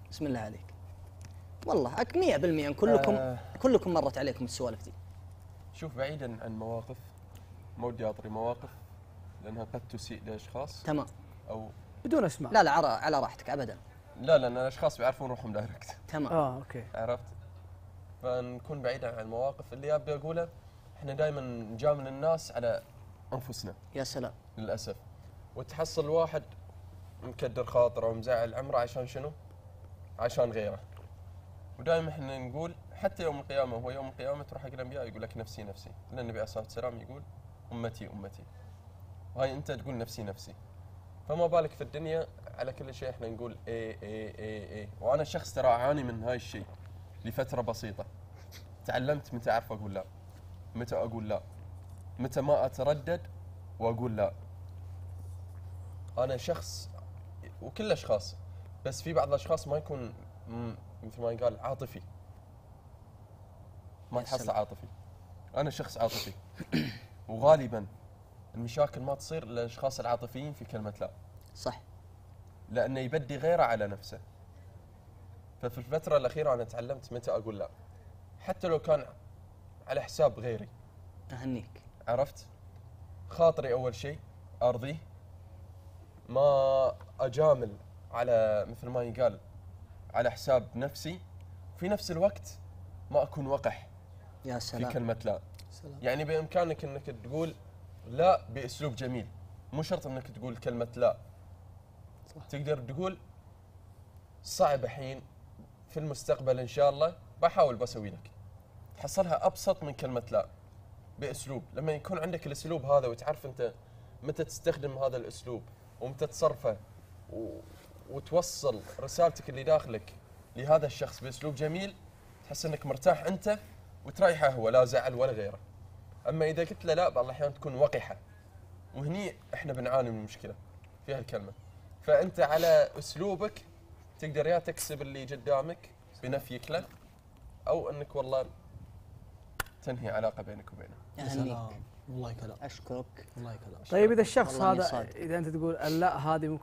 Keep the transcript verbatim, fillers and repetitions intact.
بسم الله عليك. والله أك مية بالمية كلكم آه كلكم مرت عليكم السوالف دي. شوف، بعيدا عن مواقف، ما ودي اطري مواقف لانها قد تسيء لاشخاص. تمام. او بدون اسماء. لا لا على على راحتك ابدا. لا، لان الاشخاص بيعرفون روحهم دايركت. تمام. اه اوكي. عرفت؟ فنكون بعيدا عن المواقف. اللي ابي اقوله، احنا دائما نجامل الناس على انفسنا يا سلام. للاسف. وتحصل واحد مكدر خاطره ومزعل عمره عشان شنو؟ عشان غيره. ودائما احنا نقول حتى يوم القيامه، هو يوم القيامه تروح حق الانبياء يقول لك نفسي نفسي، لان النبي عليه الصلاه والسلام يقول امتي امتي. وهاي انت تقول نفسي نفسي. فما بالك في الدنيا على كل شيء احنا نقول ايه ايه ايه ايه. وانا شخص ترى اعاني من هاي الشيء لفتره بسيطه. تعلمت متى اعرف اقول لا، متى اقول لا، متى ما اتردد واقول لا. انا شخص، وكل الاشخاص، بس في بعض الاشخاص ما يكون مثل ما يقال عاطفي، ما تحصل عاطفي. انا شخص عاطفي وغالبا المشاكل ما تصير للاشخاص العاطفيين في كلمه لا. صح. لانه يبدي غيره على نفسه. ففي الفتره الاخيره انا تعلمت متى اقول لا، حتى لو كان على حساب غيري. اهنيك. عرفت؟ خاطري اول شيء ارضيه، ما اجامل على مثل ما يقال على حساب نفسي. في نفس الوقت ما اكون وقح يا سلام في كلمه لا. سلام. يعني بامكانك انك تقول لا باسلوب جميل، مو شرط انك تقول كلمه لا. صح. تقدر تقول صعب الحين، في المستقبل ان شاء الله بحاول بسوي لك. تحصلها ابسط من كلمه لا باسلوب. لما يكون عندك الاسلوب هذا وتعرف انت متى تستخدم هذا الاسلوب ومتى تصرفه و... وتوصل رسالتك اللي داخلك لهذا الشخص باسلوب جميل، تحس انك مرتاح انت وتريحه هو، لا زعل ولا غيره. اما اذا قلت له لا بعض الاحيان تكون وقحه، وهني احنا بنعاني من المشكله في هالكلمه. فانت على اسلوبك تقدر يا تكسب اللي قدامك بنفيك له، او انك والله تنهي علاقه بينك وبينه. اهنيك. والله كلام. اشكرك. والله كلام. طيب اذا الشخص والله إني هذا، صادق. اذا انت تقول اللا هذه